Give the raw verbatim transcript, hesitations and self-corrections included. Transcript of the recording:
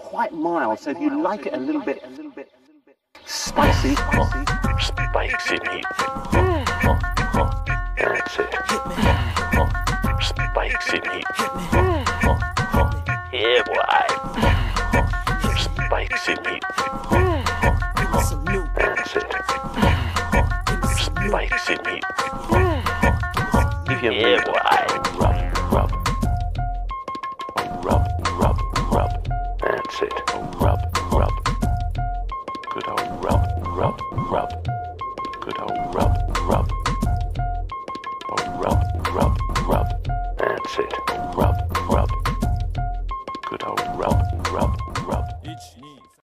quite mild. So if you like it a little bit spicy, Spikes in heat. That's it. Spikes in heat. Yeah, boy. Spikes in heat. That's it. Spikes in heat. If you yeah, boy. Rub, rub. Rub, rub, rub. That's it. Rub, rub. Good old rub, rub, rub. Good old rub, rub. Oh, rub, rub, rub. That's it. Rub,